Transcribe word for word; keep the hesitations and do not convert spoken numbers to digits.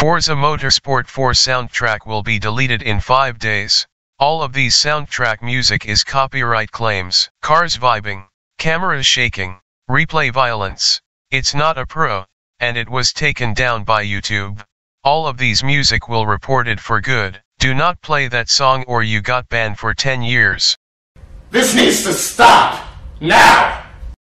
Forza Motorsport four soundtrack will be deleted in five days. All of these soundtrack music is copyright claims. Cars vibing, cameras shaking, replay violence. It's not a pro, and it was taken down by YouTube. All of these music will reported for good. Do not play that song or you got banned for ten years. This needs to stop, now!